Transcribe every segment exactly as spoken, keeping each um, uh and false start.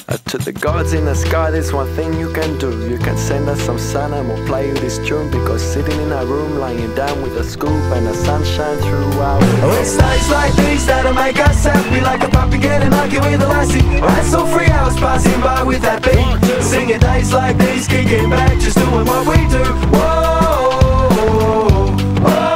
Uh, to the gods in the sky, there's one thing you can do. You can send us some sun and we'll play you this tune. Because sitting in our room, lying down with a scoop and the sunshine throughout. Oh, it's nights like these that'll make us happy, like a puppy getting lucky with a lassie. Right, so three hours passing by with that beat, singing days like these, kicking back, just doing what we do. Whoa, whoa.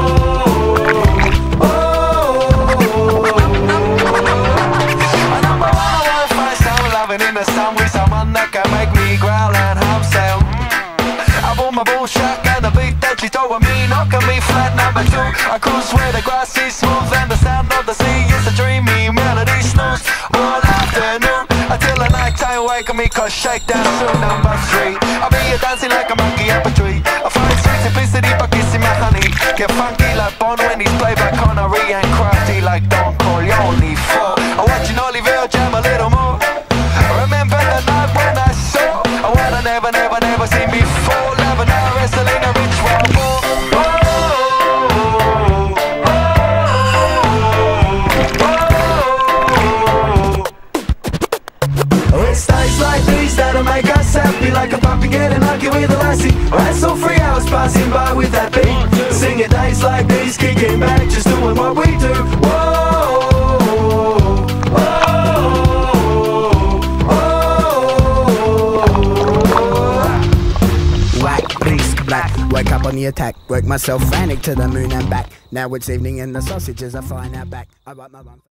In the sun with someone that can make me growl and hum sound. I bought my ball shotgun, the beat that you told me, knocking me flat. Number two, I cruise where the grass is smooth and the sound of the sea is a dreamy melody. Snooze all afternoon until the night time wake me, cause shakedown soon. Number three, I'll be here dancing like a monkey up a tree. I find sweet simplicity by kissing my honey. Get funky like Bon when he's played by Connery, and crafty like Don Corleone. Four, I watch Oliver jam a little more. Remember the night when I saw what I never, never, never seen before. Love and I wrestling a rich wild boar. Oh, it's days like these that'll make us happy, like a puppy getting lucky with a lassie. Right, so three hours passing by with that beat, singing days like these, kicking back, just doing what we do. Whoa. Wake up on the attack, work myself frantic to the moon and back. Now it's evening and the sausages are flying out back. I write my run.